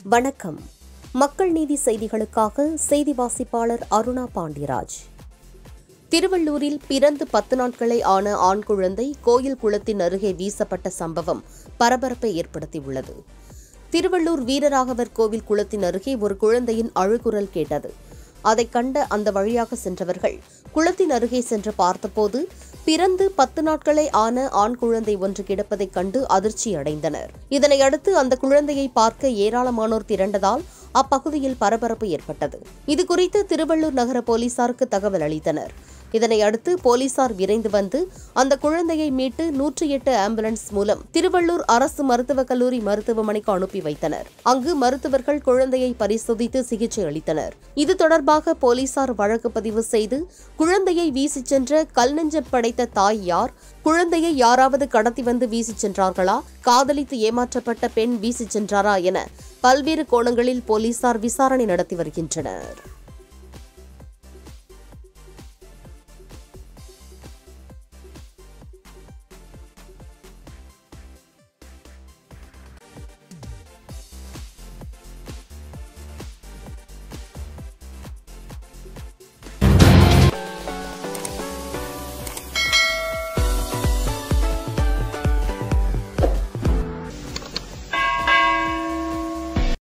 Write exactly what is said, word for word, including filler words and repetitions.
வணக்கம். மக்கள் நீதி செய்திகளுக்காக செய்தி வாசிப்பாளர் அருணா பாண்டியராஜ். திருவள்ளூரில் பிறந்து பத்து நாட்களே ஆன ஆண் குழந்தை கோயில் குளத்தின் அருகே வீசப்பட்ட சம்பவம் பரபரப்பை ஏற்படுத்தியுள்ளது. திருவள்ளூர் வீரராகவர் கோவில் குளத்தின் அருகே ஒரு குழந்தையின் அழுகுரல் கேட்டது. அதைக் கண்ட அந்த வழியாக சென்றவர்கள் குளத்தின் அருகே சென்று பார்த்தபோது பிறந்து பத்து நாட்களே ஆன ஆண் குழந்தை ஒன்று கிடப்பதைக் கண்டு அதிர்ச்சி அடைந்தனர். இதனையடுத்து அந்த குழந்தையை பார்க்க ஏராளமானோர் திரண்டதால் அப்பகுதியில் பரபரப்பு ஏற்பட்டது. இதுகுறித்து திருவள்ளூர் நகர போலீசாருக்கு தகவல் அளித்தனர். இதனையடுத்து போலீசார் விரைந்து வந்து அந்த குழந்தையை மீட்டு நூற்றி எட்டு ஆம்புலன்ஸ் மூலம் திருவள்ளூர் அரசு மருத்துவக் கல்லூரி மருத்துவமனைக்கு அனுப்பி வைத்தனர். அங்கு மருத்துவர்கள் குழந்தையை பரிசோதித்து சிகிச்சை அளித்தனர். இது தொடர்பாக போலீசார் வழக்கு பதிவு செய்து குழந்தையை வீசிச் சென்ற கல் நெஞ்சம் படைத்த தாய் யார், குழந்தையை யாராவது கடத்தி வந்து வீசிச் சென்றார்களா, காதலித்து ஏமாற்றப்பட்ட பெண் வீசிச் சென்றாரா என பல்வேறு கோணங்களில் போலீசார் விசாரணை நடத்தி வருகின்றனர்.